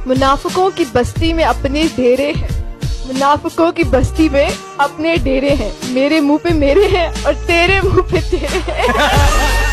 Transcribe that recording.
मुनाफिकों की बस्ती में अपने डेरे हैं, मुनाफिकों की बस्ती में अपने डेरे हैं, मेरे मुंह पे मेरे हैं और तेरे मुंह पे तेरे हैं।